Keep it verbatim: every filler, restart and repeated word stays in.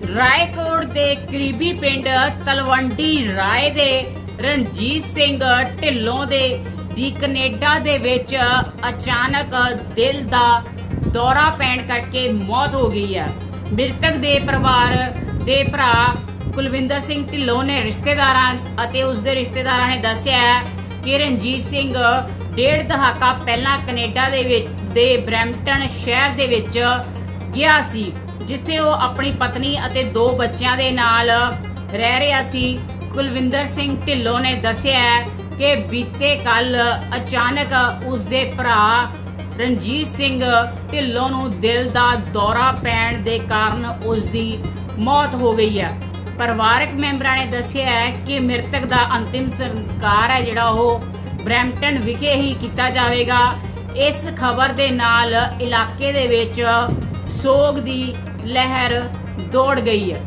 ਰਾਏਕੋਟ ਦੇ ਕਰੀਬੀ ਪਿੰਡ ਤਲਵੰਡੀ ਰਾਏ ਦੇ ਰਣਜੀਤ ਸਿੰਘ ਢਿੱਲੋਂ ਦੇ ਦੀ ਕੈਨੇਡਾ ਦੇ ਵਿੱਚ ਅਚਾਨਕ ਦਿਲ ਦਾ ਦੌਰਾ ਪੈਣ ਕਰਕੇ ਮੌਤ ਹੋ ਗਈ ਹੈ। ਮ੍ਰਿਤਕ ਦੇ ਪਰਿਵਾਰ ਦੇ ਭਰਾ ਕੁਲਵਿੰਦਰ ਸਿੰਘ ਢਿੱਲੋਂ ਨੇ ਰਿਸ਼ਤੇਦਾਰਾਂ ਅਤੇ ਉਸਦੇ ਰਿਸ਼ਤੇਦਾਰਾਂ ਨੇ ਦੱਸਿਆ ਕਿ ਰਣਜੀਤ ਸਿੰਘ ਡੇਢ ਦਹਾਕਾ ਪਹਿਲਾਂ ਕੈਨੇਡਾ ਦੇ ਵਿੱਚ ਦੇ ਬਰੈਂਪਟਨ ਸ਼ਹਿਰ ਦੇ ਵਿੱਚ ਗਿਆ ਸੀ, ਜਿੱਥੇ ਉਹ ਆਪਣੀ ਪਤਨੀ ਅਤੇ ਦੋ ਬੱਚਿਆਂ ਦੇ ਨਾਲ ਰਹਿ ਰਿਹਾ ਸੀ। ਕੁਲਵਿੰਦਰ ਸਿੰਘ ਢਿੱਲੋਂ ਨੇ ਦੱਸਿਆ ਕਿ ਬੀਤੇ ਕੱਲ ਅਚਾਨਕ ਉਸਦੇ ਭਰਾ ਰਣਜੀਤ ਸਿੰਘ ਢਿੱਲੋਂ ਨੂੰ ਦਿਲ ਦਾ ਦੌਰਾ ਪੈਣ ਦੇ ਕਾਰਨ ਉਸਦੀ ਮੌਤ ਹੋ ਗਈ ਹੈ। ਪਰਿਵਾਰਕ ਮੈਂਬਰਾਂ ਨੇ ਦੱਸਿਆ ਕਿ ਮ੍ਰਿਤਕ ਦਾ ਅੰਤਿਮ ਸੰਸਕਾਰ ਹੈ ਜਿਹੜਾ ਉਹ ਬਰੈਂਪਟਨ ਵਿਖੇ ਹੀ ਕੀਤਾ ਜਾਵੇਗਾ। ਇਸ ਖਬਰ ਦੇ ਨਾਲ ਇਲਾਕੇ ਦੇ ਵਿੱਚ ਸੋਗ ਦੀ ਲਹਿਰ ਦੌੜ ਗਈ ਹੈ।